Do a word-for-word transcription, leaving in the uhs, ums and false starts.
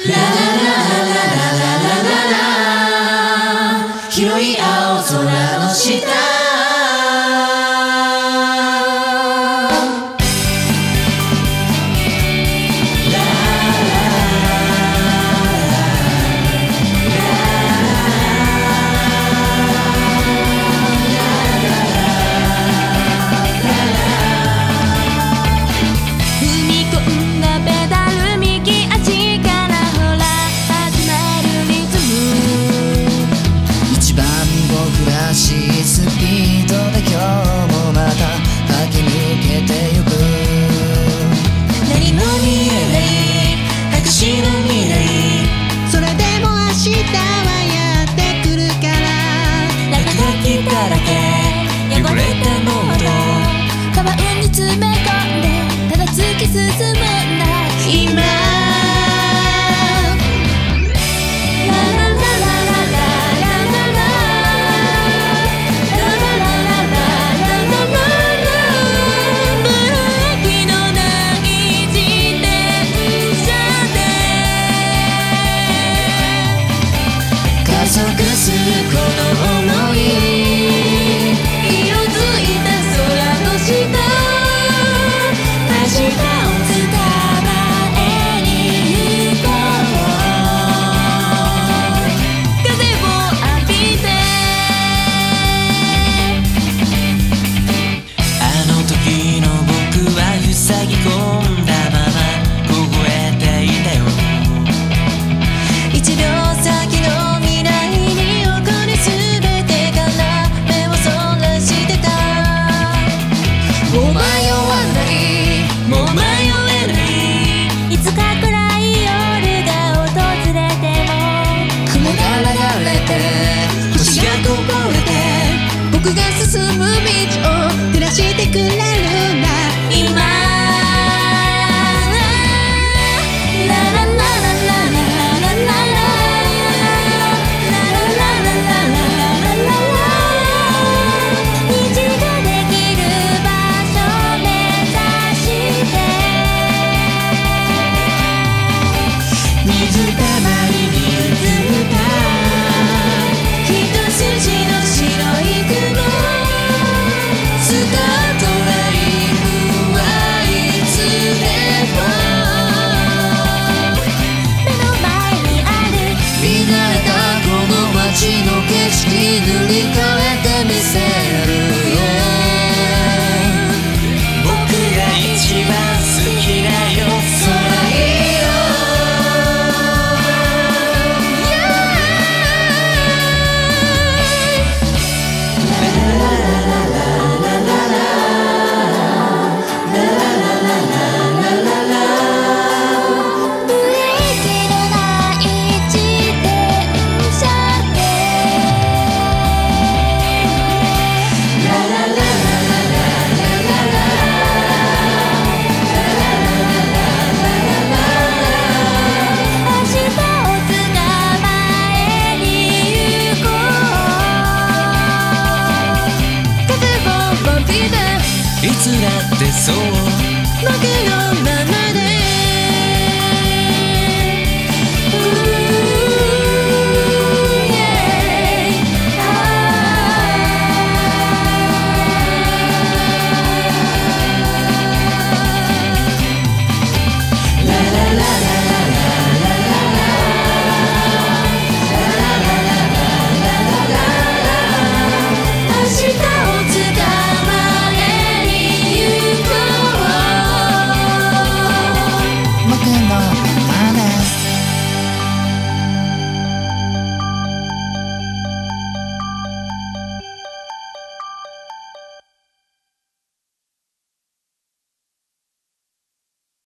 ラララララララララ、広い青空の下、 スピードで今日もまた駆け抜けてゆく。 何も見えない白紙の未来、 それでも明日はやってくるから。 落書きだらけ汚れたノート、 カバンに詰め込んでただ突き進むんだ今加速するこの想い、 色づいた空の下、 明日を捕まえに行こう。 風を浴びてあの時の僕は塞ぎ込んだまま凍えていたよ。 一秒先の未来に起こる全てから目をそらしてた。 もう迷わない、もう迷えない、 いつか暗い夜が訪れても雲が流れて星がこぼれて、 僕が進む道を照らしてくれるんだ。 今水たまりに映った一筋の白い雲、スタートライフはいつでも目の前にある見慣れたこの街の景色塗り替え